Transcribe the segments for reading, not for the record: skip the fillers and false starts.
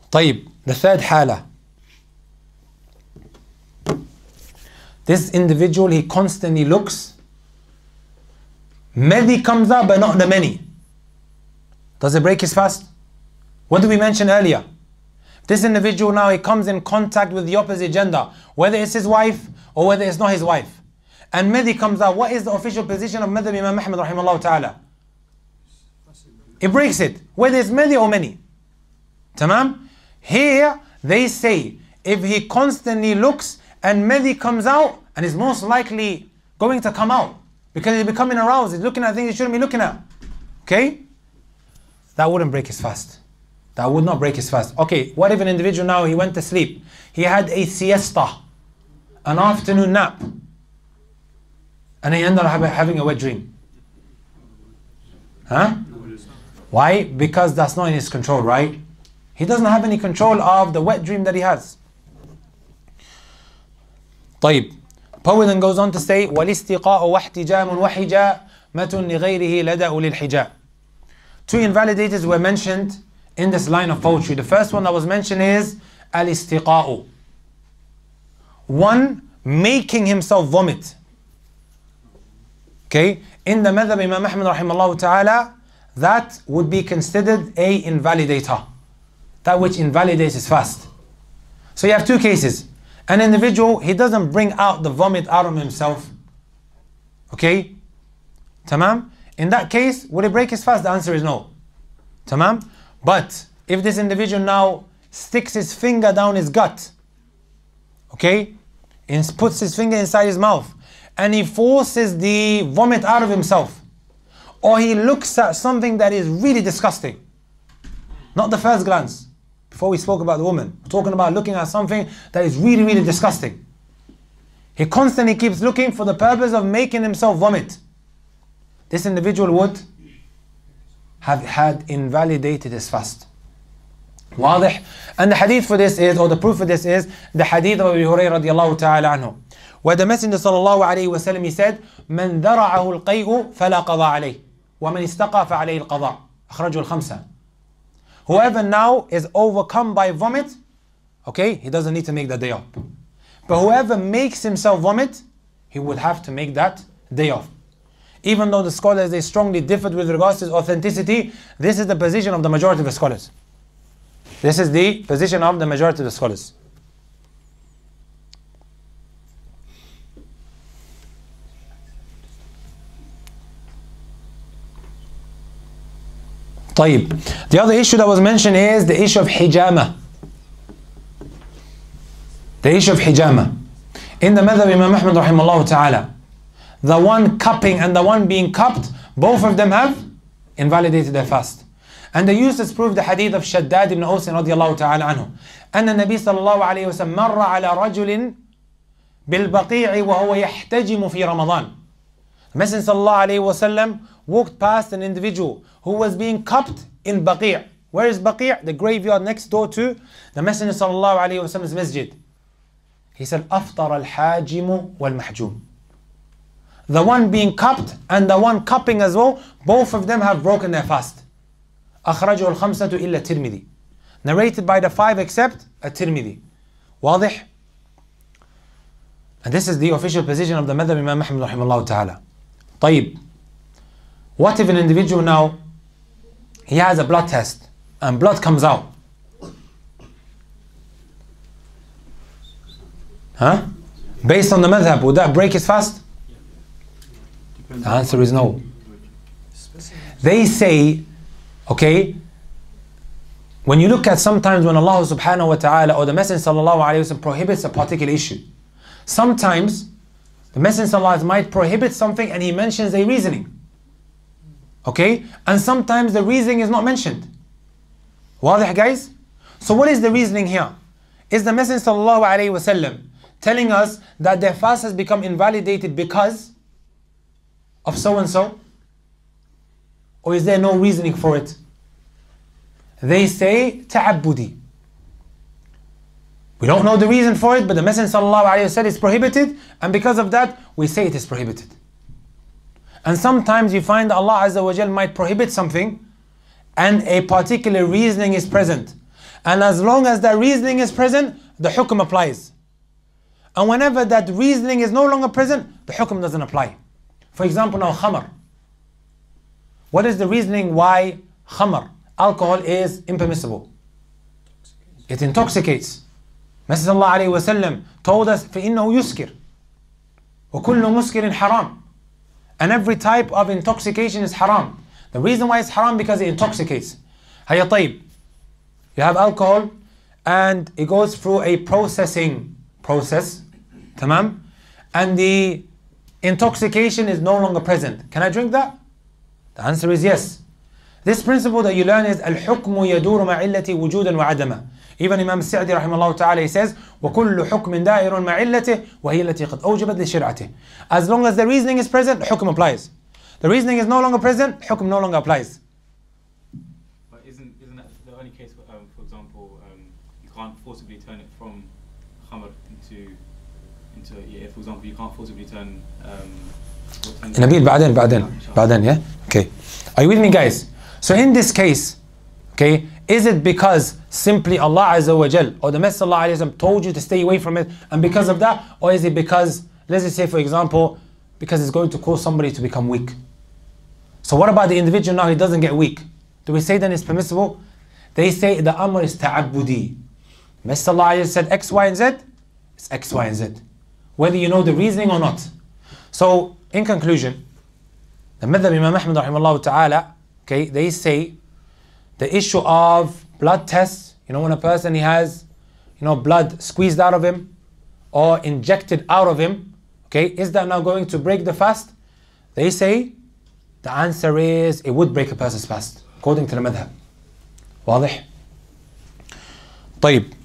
طيب, the third حالة. This individual, he constantly looks. Many comes out, but not the many. Does it break his fast? What did we mention earlier? This individual now, he comes in contact with the opposite gender, whether it's his wife or whether it's not his wife. And Mehdi comes out. What is the official position of Madhab Imam Ahmad rahimahullah ta'ala? It breaks it, whether it's Mehdi or many. Tamam? Here, they say, if he constantly looks and Mehdi comes out, and is most likely going to come out, because he's becoming aroused, he's looking at things he shouldn't be looking at. Okay? That wouldn't break his fast. That would not break his fast. Okay, what if an individual now, he went to sleep. He had a siesta, an afternoon nap, and he ended up having a wet dream. Huh? Why? Because that's not in his control, right? He doesn't have any control of the wet dream that he has. طيب. Poet then goes on to say, وَالِاسْتِقَاءُ وَاحْتِجَامٌ وَحِجَامٌ لِغَيْرِهِ لَدَأُ لِلْحِجَامِ. Two invalidators were mentioned in this line of poetry. The first one that was mentioned is al-istiqa'u. One making himself vomit. Okay? In the madhab Imam Ahmad rahimahullah ta'ala, that would be considered a invalidator. That which invalidates his fast. So you have two cases. An individual, he doesn't bring out the vomit out of himself. Okay? Tamam? In that case, would it break his fast? The answer is no. Tamam? But if this individual now sticks his finger down his gut, okay, and puts his finger inside his mouth, and he forces the vomit out of himself, or he looks at something that is really disgusting, not the first glance. Before we spoke about the woman, we're talking about looking at something that is really, really disgusting. He constantly keeps looking for the purpose of making himself vomit. This individual would have had invalidated his fast. واضح? And the hadith for this is, or the proof for this is, the hadith of Abu Hurairah radiallahu ta'ala anhu, where the Messenger sallallahu alayhi wa sallam, he said, من ذرعه القيء فلا قضاء عليه ومن استقى فعليه القضاء. أخرجه الخمسة. Whoever now is overcome by vomit, okay, he doesn't need to make that day off. But whoever makes himself vomit, he would have to make that day off. Even though the scholars, they strongly differed with regards to its authenticity, this is the position of the majority of the scholars. This is the position of the majority of the scholars. طيب. The other issue that was mentioned is the issue of hijama. The issue of hijama. In the madhab Imam Ahmad rahimahullah ta'ala, the one cupping and the one being cupped, both of them have invalidated their fast. And they used this proof the hadith of Shaddad ibn Aus radiallahu ta'ala anhu. أن النبي صلى الله عليه وسلم مر على رجل بالبقيع وهو يحتجم في رمضان. The Messenger sallallahu alayhi wa sallam walked past an individual who was being cupped in Baqi'. Where is Baqi'? The graveyard next door to the Messenger sallallahu alayhi wa sallam's masjid. He said, أفطر الحاجم والمحجوم. The one being cupped and the one cupping as well, both of them have broken their fast. أخرجه الخمسة إلا الترمذي. Narrated by the five except الترمذي. واضح? And this is the official position of the madhab Imam Ahmad rahimahullah ta'ala. طيب. What if an individual now, he has a blood test and blood comes out? Huh? Based on the madhab, would that break his fast? The answer is no. They say, okay, when you look at sometimes when Allah subhanahu wa ta'ala or the Messenger sallallahu alayhi wa sallam prohibits a particular issue, sometimes the Messenger sallallahu alayhi wa sallam might prohibit something and he mentions a reasoning. Okay? And sometimes the reasoning is not mentioned. Wadah, guys? So what is the reasoning here? Is the Messenger sallallahu alayhi wa sallam telling us that their fast has become invalidated because of so and so? Or is there no reasoning for it? They say ta'abbudi. We don't know the reason for it, but the Messenger sallallahu alayhi wa sallam is prohibited, and because of that, we say it is prohibited. And sometimes you find Allah Azza wa Jal might prohibit something, and a particular reasoning is present. And as long as that reasoning is present, the hukm applies. And whenever that reasoning is no longer present, the hukm doesn't apply. For example, now khamr. What is the reasoning why khamr, alcohol, is impermissible? It intoxicates. Messenger sallallahu alayhi wa sallam told us, فَإِنَّهُ يُسْكِرُ وَكُلُّ مُسْكِرٍ حَرَامٍ. And every type of intoxication is haram. The reason why it's haram because it intoxicates. Hayya tayyib. You have alcohol and it goes through a processing process. Tamam? And the intoxication is no longer present. Can I drink that? The answer is yes. This principle that you learn is الحكم يدور مع علته وجودا وعدما. Even Imam Sa'di rahimahullah ta'ala, he says وكل حكم دائر مع علته وهي التي قد أوجبت لشرعته. As long as the reasoning is present, the hukm applies. The reasoning is no longer present, hukm no longer applies. But isn't that the only case, for example, you can't forcibly turn it from khamr into yeah, for example, you can't forcibly turn Nabil, بعدين, yeah? Okay. Are you with me, guys? So in this case, okay, is it because simply Allah Azza wa Jal or the Messenger Sallallahu Alaihi Wasallam told you to stay away from it, and because of that, or is it because, let's just say for example, because it's going to cause somebody to become weak? So what about the individual now, he doesn't get weak? Do we say then it's permissible? They say the amr is ta'abbudi. Messenger Sallallahu Alaihi Wasallam said X, Y, and Z, it's X, Y, and Z. Whether you know the reasoning or not. So in conclusion, the madhab Imam Ahmad rahimahullah ta'ala, okay, they say the issue of blood tests, when a person he has, blood squeezed out of him or injected out of him, okay, is that now going to break the fast? They say the answer is it would break a person's fast, according to the madhab. واضح؟ طيب.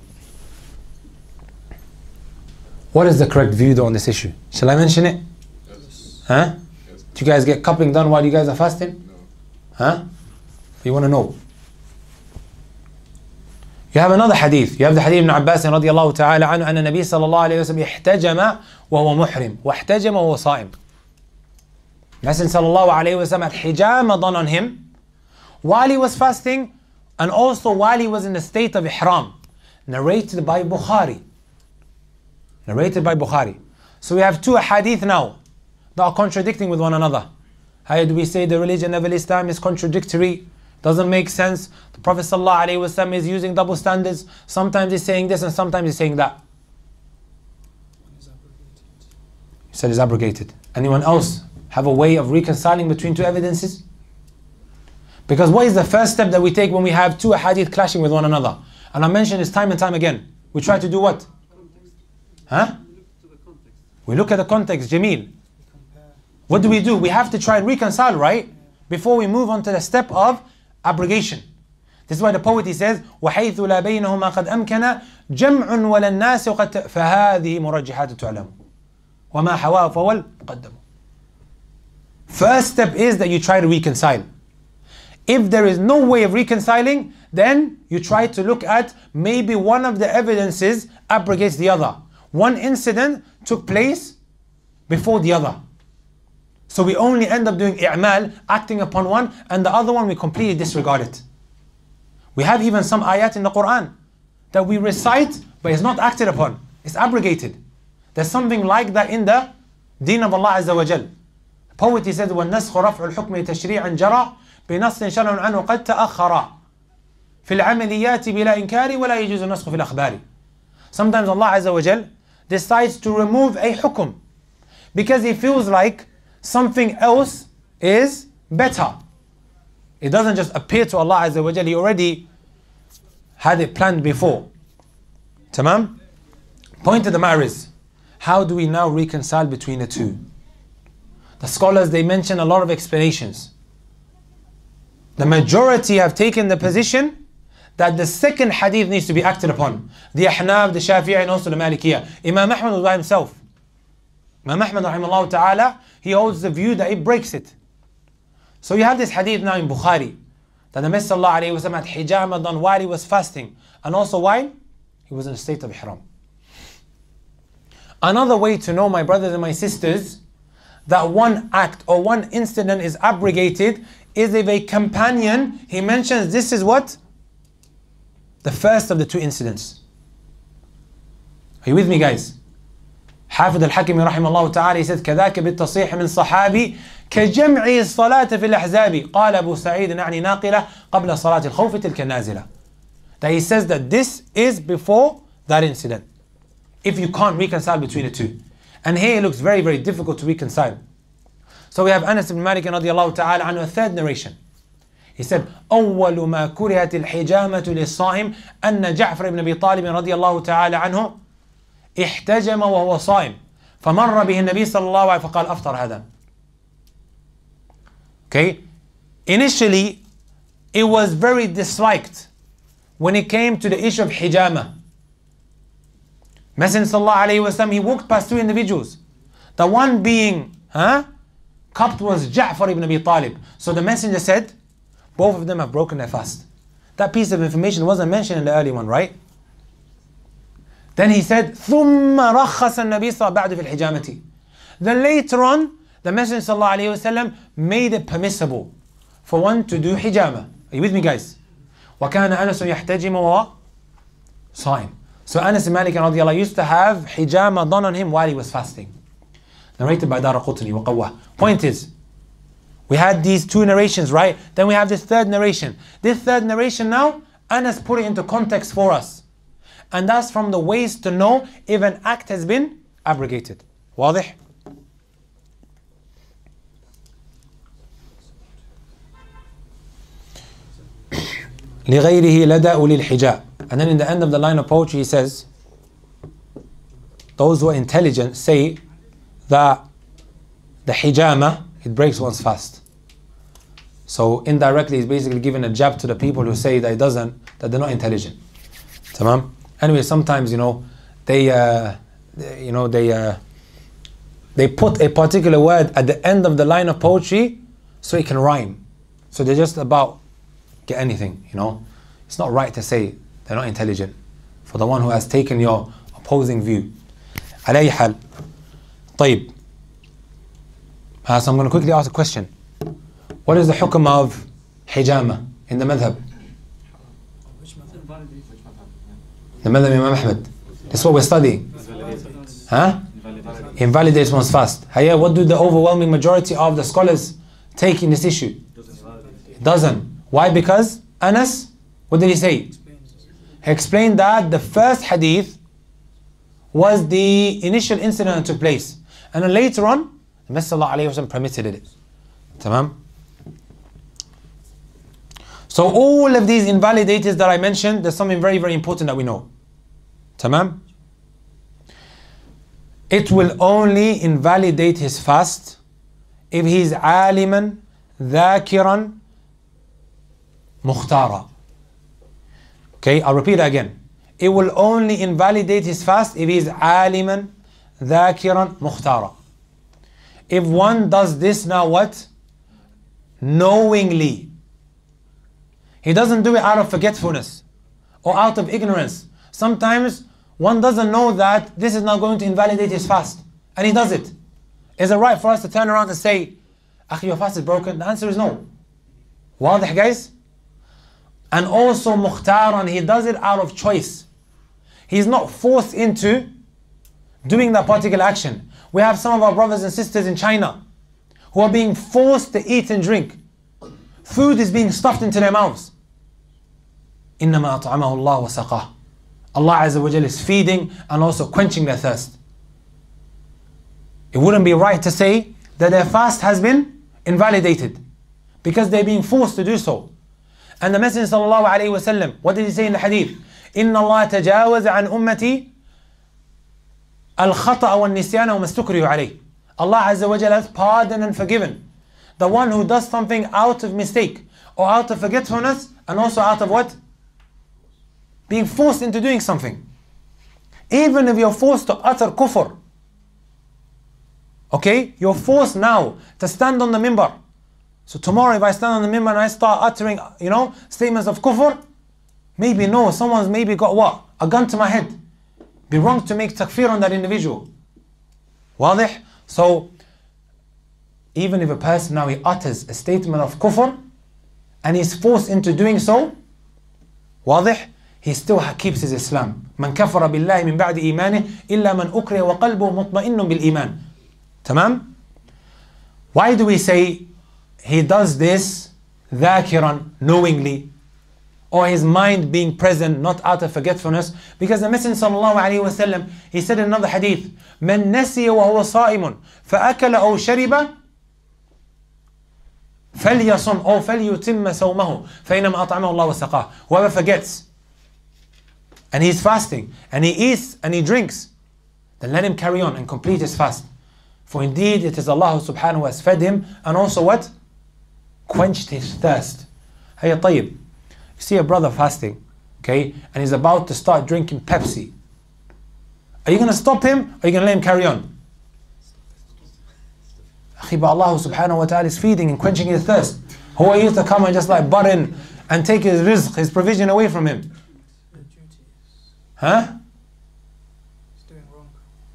What is the correct view though on this issue? Shall I mention it? Yes. Huh? Yes. Do you guys get cupping done while you guys are fasting? No. Huh? You want to know? You have another hadith. You have the hadith ibn Abbas رضي الله تعالى عنه أن النبي صلى الله عليه وسلم احتجم وهو محرم واحتجم وهو صائم. Messenger صلى الله عليه وسلم had hijama done on him while he was fasting and also while he was in the state of ihram. Narrated by Bukhari. So we have two hadith now that are contradicting with one another. How do we say the religion of Islam is contradictory? Doesn't make sense. The Prophet ﷺ is using double standards. Sometimes he's saying this and sometimes he's saying that. He said it's abrogated. Anyone else have a way of reconciling between two evidences? Because what is the first step that we take when we have two hadith clashing with one another? And I mention this time and time again. We try to do what? Huh? We look at the context, Jameel. What do? We have to try and reconcile, right? Before we move on to the step of abrogation. This is why the poet he says, وَحَيْثُ لَا بَيْنَهُمَا قَدْ أَمْكَنَ جَمْعٌ وَلَا النَّاسِ وَقَدْ فَهَذِهِ مُرَجِّحَاتُ تُعْلَمُ وَمَا حَوَاهُ فَوَلْ مُقَدَّمُ. First step is that you try to reconcile. If there is no way of reconciling, then you try to look at maybe one of the evidences abrogates the other. One incident took place before the other. So we only end up doing i'mal, acting upon one, and the other one we completely disregard it. We have even some ayat in the Quran that we recite, but it's not acted upon. It's abrogated. There's something like that in the deen of Allah Azza wa Jal. The poet he says, وَالنَّسْخُ رَفْعُ الْحُكْمِ تَشْرِيعًا جَرَى بِنَصٍ شَرْعٌ عَنْهُ قَدْ تَأَخَّرَ فِي الْعَمَلِيَّاتِ بِلَا إِنْكَارِ وَلَا يَجُوزُ النَّسْخُ فِي الْأَخْبَارِ. Sometimes Allah Azza wa Jal decides to remove a hukum because he feels like something else is better. It doesn't just appear to Allah Azza wa Jal, He already had it planned before. Tamam? Point of the matter is, how do we now reconcile between the two? The scholars, they mention a lot of explanations. The majority have taken the position that the second hadith needs to be acted upon. The Ahnaf, the Shafi'i, and also the Malikiyah. Imam Ahmad was by himself. Imam Ahmad rahimahullah ta'ala, he holds the view that it breaks it. So you have this hadith now in Bukhari, that the Messenger sallallahu alayhi wa sallam had hijama done while he was fasting, and also while he was in a state of ihram. Another way to know, my brothers and my sisters, that one act or one incident is abrogated is if a companion, he mentions this is what? the first of the two incidents. Are you with me, guys? حافظ الحكمي رحمه الله تعالى, he said كذاك بالتصحيح من صحابي كجمع الصلاة في الأحزاب قال أبو سعيد نعني ناقلة قبل صلاة الخوف تلك النازلة. That he says that this is before that incident, if you can't reconcile between the two. And here it looks very, very difficult to reconcile. So we have Anas ibn Malik radiallahu ta'ala anhu, a third narration. He said أول ما كرهت الحجامة للصائم أن جعفر بن أبي طالب رضي الله تعالى عنه احتجم وهو صائم فمر به النبي صلى الله عليه وسلم فقال أفطر هذا. Okay, initially it was very disliked when it came to the issue of hijama. Messenger sallallahu alayhi wasallam, he walked past two individuals. The one being cupped was Ja'far ibn Abi Talib. So the messenger said, both of them have broken their fast. That piece of information wasn't mentioned in the early one, right? Then he said, ثُمَّ رَخَّصَ النَّبِي صَلَّى اللَّهُ عَلَيْهِ فِي الْحِجَامَةِ. Then later on, the Messenger sallallahu alayhi wasallam made it permissible for one to do hijama. Are you with me, guys? وَكَانَ أَنَسٌ يَحْتَجِمُ وَهُوَ صَائِمٌ. So Anas ibn Malik radiallahu used to have hijama done on him while he was fasting. Narrated by Daraqutni wa Qawwah. Point is, we had these two narrations, right? Then we have this third narration. This third narration now, Anas put it into context for us. And that's from the ways to know if an act has been abrogated. واضح? لغيره لدى أولي الحجاب. And then in the end of the line of poetry he says, those who are intelligent say that the hijama, it breaks one's fast. So indirectly he's basically giving a jab to the people who say that it doesn't, that they're not intelligent. Tamam? Anyway, sometimes they put a particular word at the end of the line of poetry so it can rhyme. So they're just about get anything, It's not right to say they're not intelligent for the one who has taken your opposing view. على أي حال. طيب. So I'm going to quickly ask a question. What is the hukm of hijama in the madhab? The madhab Imam Ahmed. That's what we're studying. Invalidates one's fast. What do the overwhelming majority of the scholars take in this issue? It doesn't. Why? Because Anas, what did he say? He explained that the first hadith was the initial incident that took place. And then later on, the Messenger permitted it. Tamam? So all of these invalidators that I mentioned, there's something very, very important that we know. Tamam? It will only invalidate his fast if he is aliman, dhakiran, mukhtara. Okay, I'll repeat that again. It will only invalidate his fast if he is aliman, dhakiran, mukhtara. If one does this now what? Knowingly. He doesn't do it out of forgetfulness or out of ignorance. Sometimes one doesn't know that this is now going to invalidate his fast, and he does it. Is it right for us to turn around and say, Akhi, your fast is broken? The answer is no. Wadah, guys? And also mukhtaran, he does it out of choice. He's not forced into doing that particular action. We have some of our brothers and sisters in China who are being forced to eat and drink. Food is being stuffed into their mouths. إِنَّمَا أَطْعَمَهُ اللَّهُ وَسَقَاهُ. Allah Azza wa Jalla is feeding and also quenching their thirst. It wouldn't be right to say that their fast has been invalidated because they're being forced to do so. And the Messenger sallallahu alayhi wa sallam, what did he say in the hadith? إِنَّ اللَّهَ تَجَاوَزَ عَنْ أُمَّتِي الْخَطَأَ وَالنِّسْيَانَ وَمَا اسْتُكْرِهُ عَلَيْهِ. Allah Azza wa Jalla has pardoned and forgiven the one who does something out of mistake or out of forgetfulness and also out of what? Being forced into doing something. Even if you're forced to utter kufr. Okay? You're forced now to stand on the minbar. So tomorrow if I stand on the minbar and I start uttering, statements of kufr, maybe no, someone's maybe got what? A gun to my head. Be wrong to make takfir on that individual. Wadih? So, even if a person now he utters a statement of kufr and he's forced into doing so, wadih? he still keeps his Islam. من كفر بالله من بعد إيمانه إلا من أكره وقلبه مطمئن بالإيمان. تمام? Why do we say he does this ذاكرا, knowingly, or his mind being present, not out of forgetfulness? Because the Messenger sallallahu alaihi wasallam, he said in another hadith, من نسي وهو صائم فأكل أو شرب فليصم أو فليتم صومه فإنما أطعمه الله وسقاه. Whoever forgets and he's fasting and he eats and he drinks, then let him carry on and complete his fast. For indeed it is Allah subhanahu who has fed him and also what? Quenched his thirst. Hey, طيب, you see a brother fasting, okay, and he's about to start drinking Pepsi. Are you going to stop him or are you going to let him carry on? But Allah subhanahu wa ta'ala is feeding and quenching his thirst. Who are you to come and just like butt in and take his rizq, his provision away from him? Huh? He's doing wrong.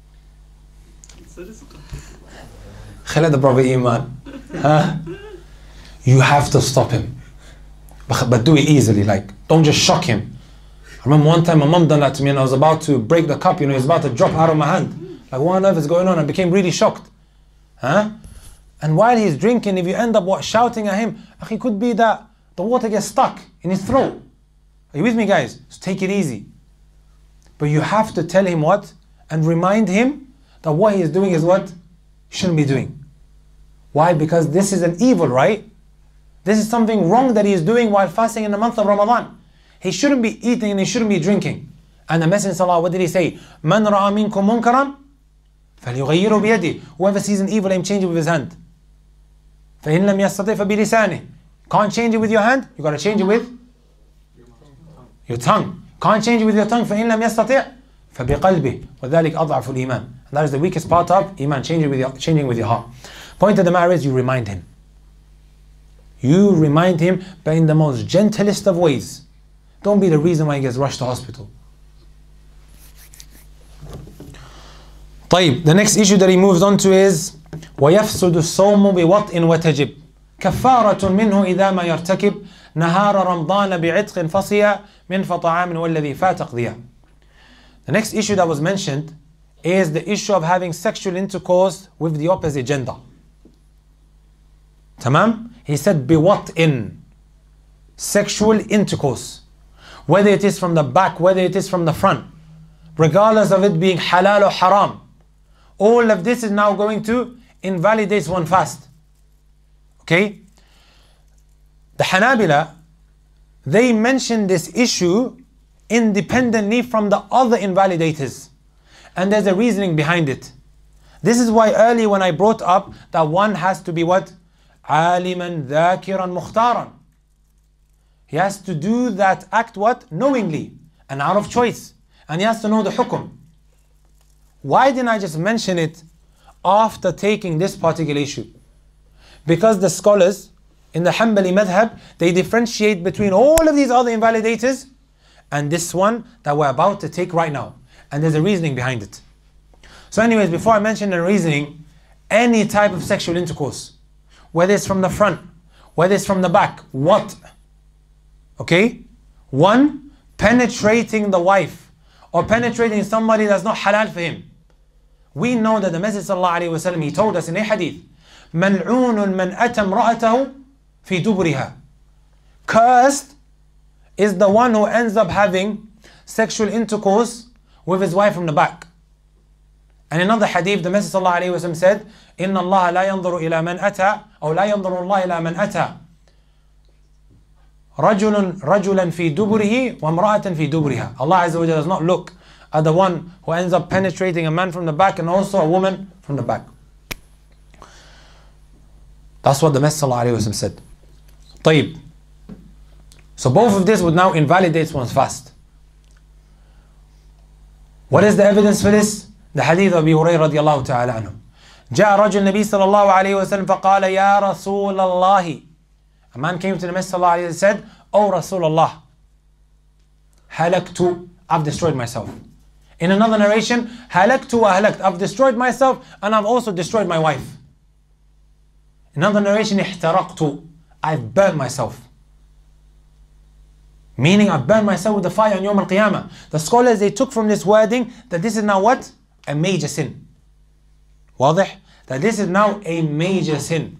Khalid the Prophet Iman. Huh? You have to stop him. But do it easily, like, don't just shock him. I remember one time my mom done that to me and I was about to break the cup, he was about to drop out of my hand. Like, what on earth is going on? I became really shocked. Huh? And while he's drinking, if you end up shouting at him, it could be that the water gets stuck in his throat. Are you with me, guys? So take it easy. But you have to tell him what? And remind him that what he is doing is what? He shouldn't be doing. Why? Because this is an evil, right? This is something wrong that he is doing while fasting in the month of Ramadan. He shouldn't be eating and he shouldn't be drinking. And the Messenger ﷺ, what did he say? مَنْ رَأَى مِنْكُمْ مُنْكَرًا فَلْيُغَيِّرُهُ بِيَدِهِ. Whoever sees an evil, let him change it with his hand. فَإِنْ لَمْ يَسْتَطِعْ فَبِلِسَانِهِ. Can't change it with your hand, you got to change it with your tongue. Can't change it with your tongue. فَإِنْ لَمْ يَسْتَطِعْ فَبِقَلْبِهِ وَذَلِكَ أَضْعَفُ الْإِيمَانِ. And that is the weakest part of Iman, changing with your heart. Point of the matter is, you remind him. You remind him, but in the most gentlest of ways. Don't be the reason why he gets rushed to hospital. طيب, the next issue that he moves on to is وَيَفْسُدُ الصَّوْمُ بِوَطْءٍ وَتَجِبٍ كَفَّارَةٌ مِّنْهُ إِذَا مَا يَرْتَكِبْ نَهَارَ رَمْضَانَ بِعِتْقٍ فَصِيَ مِنْ فَطَعَامٍ وَالَّذِي فَاتَ قْضِيَ. The next issue that was mentioned is the issue of having sexual intercourse with the opposite gender. Tamam? He said بِوَطْءٍ, sexual intercourse. Whether it is from the back, whether it is from the front, regardless of it being halal or haram, all of this is now going to invalidate one fast. Okay? The Hanabila, they mention this issue independently from the other invalidators. And there's a reasoning behind it. This is why earlier when I brought up that one has to be what? عَالِمًا ذَاكِرًا مُخْتَارًا. He has to do that act what? Knowingly and out of choice. And he has to know the hukum. Why didn't I just mention it after taking this particular issue? Because the scholars in the Hanbali madhab, they differentiate between all of these other invalidators and this one that we're about to take right now. And there's a reasoning behind it. So anyways, before I mention the reasoning, any type of sexual intercourse, whether it's from the front, whether it's from the back, what? Okay? One, penetrating the wife or penetrating somebody that's not halal for him. We know that the Messenger ﷺ, he told us in a hadith, مَلْعُونٌ مَنْ أَتَى امْرَأَتَهُ فِي دُبُرِهَا. Cursed is the one who ends up having sexual intercourse with his wife from the back. And in another hadith, the Messenger ﷺ said, إِنَّ اللَّهَ لَا يَنْظُرُ إِلَى مَنْ أَتَى أو لا ينظر الله إلى من أتى رجلا في دبره وامرأة في دبرها. Allah Azza wa Jalla does not look at the one who ends up penetrating a man from the back and also a woman from the back. That's what the Messenger ﷺ said. طيب. So both of this would now invalidate one's fast. What is the evidence for this? The hadith of Abu Hurairah رضي الله تعالى عنه. جاء رجل النبي صلى الله عليه وسلم فقال يا رسول الله. A man came to the Messenger ﷺ and said, "O Rasulullah, halaktu, I've destroyed myself." In another narration, halaktu wa halakt, I've destroyed myself and I've also destroyed my wife. In another narration, ihtaraqtu, I've burnt myself. Meaning I've burned myself with the fire on Yawm al-Qiyamah. The scholars, they took from this wording that this is now what? A major sin. واضح? That this is now a major sin.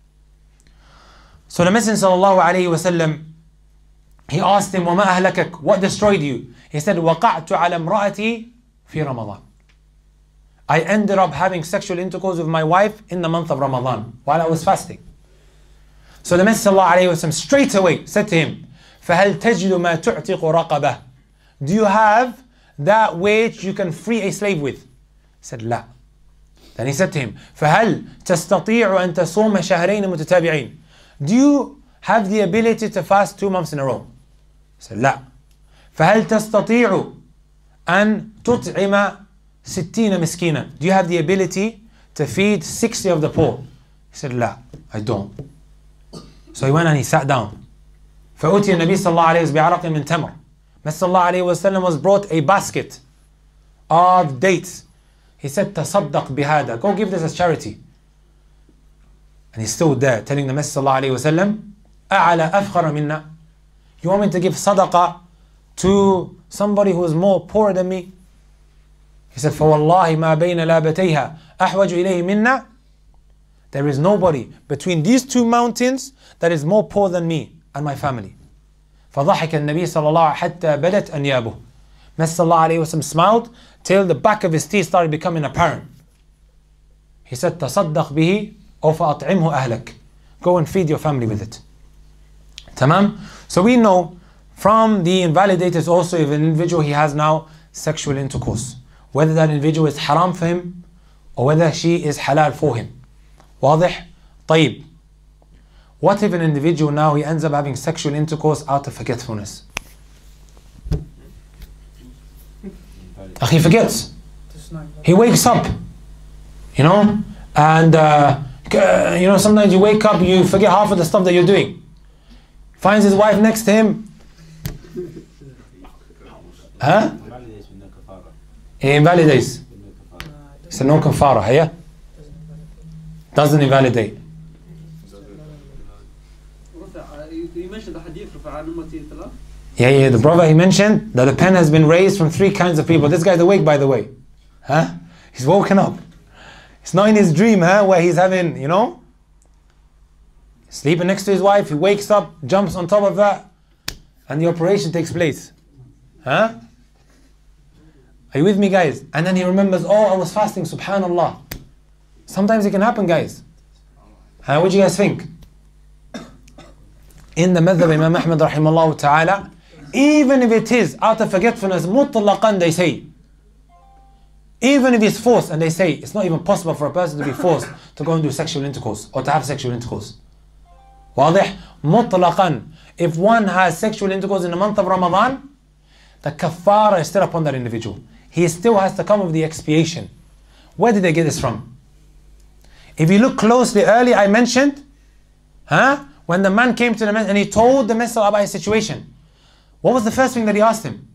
So the Messenger sallallahu alayhi wa sallam, he asked him, وَمَا أَهْلَكَكَ? What destroyed you? He said, وَقَعْتُ عَلَى امْرَأَتِي فِي رَمَضَانِ. I ended up having sexual intercourse with my wife in the month of Ramadan while I was fasting. So the Messenger sallallahu alayhi wa sallam straight away said to him, فَهَلْ تَجِدُ مَا تُعْتِقُ رَقَبَهِ? Do you have that which you can free a slave with? He said, لا. Then he said to him, فَهَلْ تَسْتَطِيعُ أَن تَصُومَ شَهْرَيْنِ مُتَتَابِعِينَ? Do you have the ability to fast 2 months in a row? He said, لا. فَهَلْ تَسْتَطِيعُ أن تطعم 60 مسكينا? Do you have the ability to feed 60 of the poor? He said, لا, I don't. So he went and he sat down. فأتي النبي صلى الله عليه وسلم بعرق من تمر. Messenger صلى الله عليه وسلم was brought a basket of dates. He said, تصدق بهذا. Go give this as charity. And he's still there telling the Messenger صلى الله عليه وسلم, أعلى أفخر منا. You want me to give sadaqah to somebody who is more poor than me? He said, فوالله ما بين لابتيها أحوج إليه منا. There is nobody between these 2 mountains that is more poor than me and my family. فضحك النبي صلى الله عليه حتى بدت أنيابه. Messenger صلى الله عليه وسلم smiled till the back of his teeth started becoming apparent. He said, تصدق به أو فأطعمه أهلك. Go and feed your family with it. Tamam? So we know from the invalidators also if an individual he has now sexual intercourse, whether that individual is haram for him or whether she is halal for him. واضح? طيب. What if an individual now he ends up having sexual intercourse out of forgetfulness? He forgets. He wakes up, and sometimes you wake up, you forget half of the stuff that you're doing. Finds his wife next to him. Huh? He invalidates. It's a no kafara, yeah? Doesn't invalidate. You mentioned the hadith of Yeah, the brother he mentioned that the pen has been raised from 3 kinds of people. This guy's awake, by the way. Huh? He's woken up. It's not in his dream, where he's having, sleeping next to his wife. He wakes up, jumps on top of that, and the operation takes place. Huh? Are you with me, guys? And then he remembers, oh, I was fasting, subhanallah. Sometimes it can happen, guys. What do you guys think? In the madhab Imam Ahmad rahimahullah ta'ala, even if it is out of forgetfulness, mutlaqan they say, even if it's forced, and they say it's not even possible for a person to be forced to go and do sexual intercourse or to have sexual intercourse. واضح? mutlaqan. If one has sexual intercourse in the month of Ramadan, the kafara is still upon that individual. He still has to come with the expiation. Where did they get this from? If you look closely, earlier I mentioned, when the man came to the Messenger and he told the Messenger about his situation, what was the first thing that he asked him?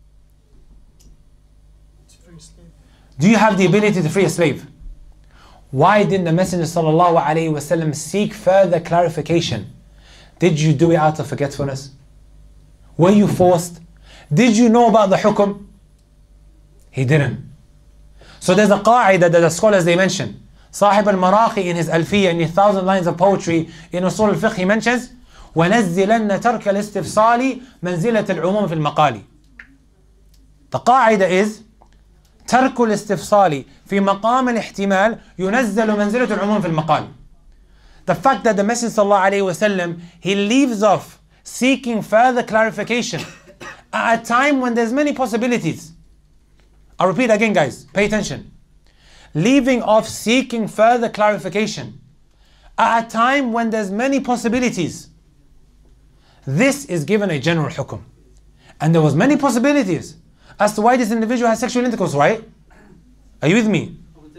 Do you have the ability to free a slave? Why didn't the Messenger sallallahu alaihi wasallam seek further clarification? Did you do it out of forgetfulness? Were you forced? Did you know about the hukum? He didn't. So there's a qa'idah that the scholars they mention. Sahib al-Maraqi in his Alfiyah, in his 1,000 lines of poetry in Usul al-Fiqh, he mentions وَنَزِّلَنَّ تَرْكَ الْإِسْتِفْصَالِ مَنْزِلَةَ الْعُمُومِ فِي الْمَقَالِ. The qa'idah is ترك الاستفصال في مقام الاحتمال ينزل منزلة العموم في المقال. The fact that the Messenger sallallahu alaihi wasallam he leaves off seeking further clarification at a time when there's many possibilities. I'll repeat again, guys, pay attention. Leaving off seeking further clarification at a time when there's many possibilities. This is given a general hukum. And there was many possibilities as to why this individual has sexual intercourse, right? Are you with me?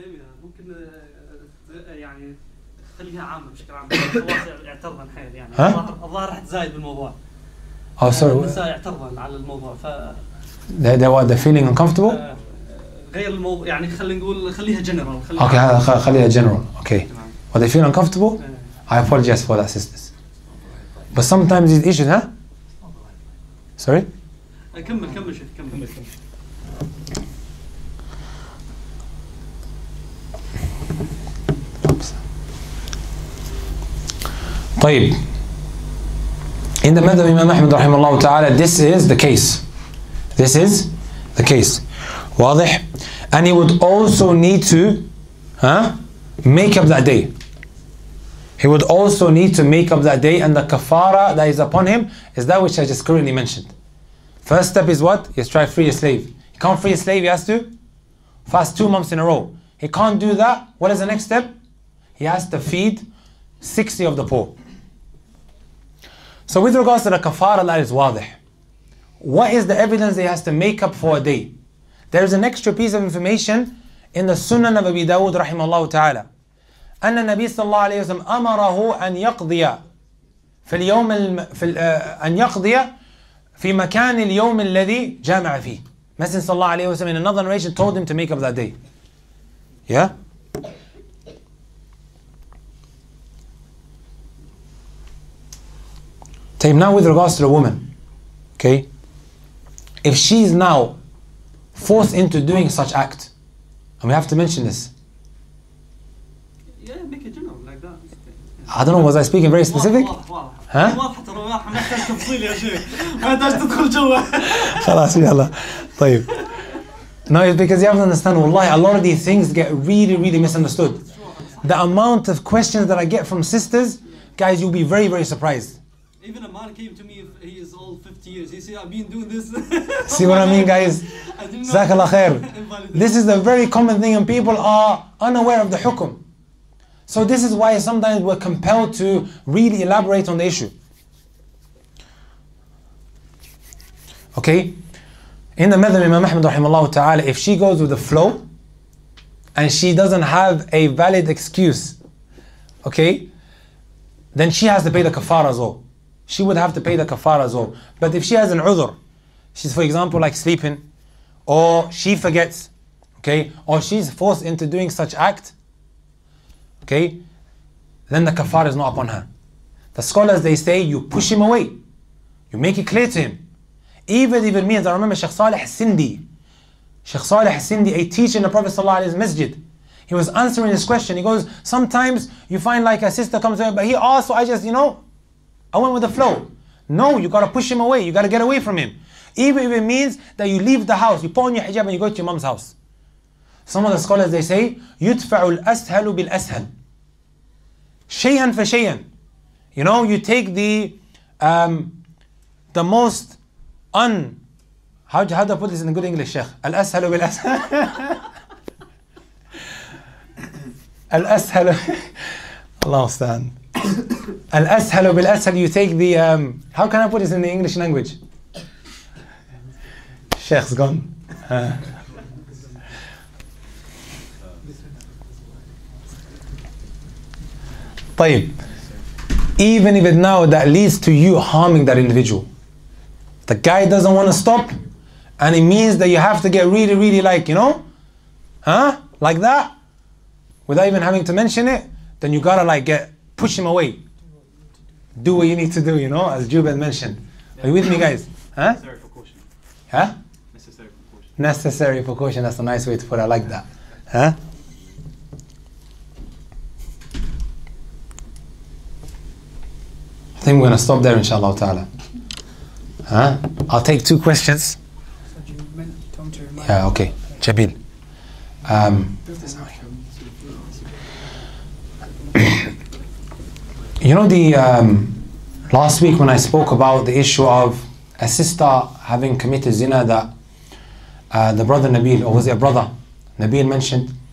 Oh, sorry. They're feeling uncomfortable? Okay, خليها general. Okay. Well, they feel— I apologize for that, sisters. But sometimes these issues, Sorry? كمل شيخ كمل. طيب. In the madhab of Imam Ahmad rahimahullah ta'ala, this is the case. This is the case. واضح? And he would also need to make up that day. He would also need to make up that day, and the kafara that is upon him is that which I just currently mentioned. First step is what? He has to try to free a slave. He can't free a slave, he has to fast 2 months in a row. He can't do that. What is the next step? He has to feed 60 of the poor. So with regards to the kafara, that is wadih. What is the evidence that he has to make up for a day? There is an extra piece of information in the Sunan of Abi Dawud rahimahullah ta'ala. أن النبي صلى الله عليه وسلم أمره أن يقضي في اليوم أن يقضي في مكان اليوم الذي جامع فيه. Messenger صلى الله عليه وسلم in another narration told him to make up that day. Yeah? Now with regards to the woman, okay, if she is now forced into doing such act, and we have to mention this. Yeah, make it general like that. I don't know, was I speaking very specific? ها؟ واضحة ترى ما محتاج تفصيل يا شيخ، ما محتاج تدخل جوا. خلاص يلا. طيب. No, it's because you have to understand, wallahi, a lot of these things get really, really misunderstood. The amount of questions that I get from sisters, guys, you'll be very, very surprised. Even a man came to me, he is old 50 years. He said, I've been doing this. See what I mean, guys? Jazakallah khair. This is a very common thing, and people are unaware of the hukum. So this is why sometimes we're compelled to really elaborate on the issue. Okay? In the madhab Imam Ahmad rahimahullah ta'ala, if she goes with the flow and she doesn't have a valid excuse, okay, then she has to pay the kafara as well. She would have to pay the kafara as well. But if she has an udhr, she's for example like sleeping, or she forgets, okay, or she's forced into doing such act, okay, then the kafara is not upon her. The scholars, they say you push him away, you make it clear to him. Even if it means, I remember Shaykh Salih Sindi, a teacher in the Prophet ﷺ masjid, he was answering this question. He goes, sometimes you find like a sister comes over, but he asked, so I just, I went with the flow. No, you got to push him away. You got to get away from him. Even if it means that you leave the house, you put on your hijab and you go to your mom's house. Some of the scholars, they say, يُدْفَعُ الْأَسْهَلُ بِالْأَسْهَلِ شَيْئًا فَشَيْئًا. You take the most how do I put this in good English, Sheikh? Al-ashalu bil-ashal. Al-ashalu. Allah stand. Al-ashalu bil-ashal. You take the, how can I put this in the English language? Sheikh's gone. طيب. Even if it now that leads to you harming that individual. The guy doesn't want to stop, and it means that you have to get really, really like, like that, without even having to mention it, then you gotta like push him away. Do what you need to do, as Jubal mentioned. Are you with me, guys? Huh? Necessary precaution. Huh? Necessary precaution. Necessary precaution, that's a nice way to put it, I like that. Huh? I think we're gonna stop there, inshallah ta'ala. I'll take 2 questions. Yeah, okay. Jabil. Last week when I spoke about the issue of a sister having committed zina, that the brother Nabil, or was it a brother? Nabil mentioned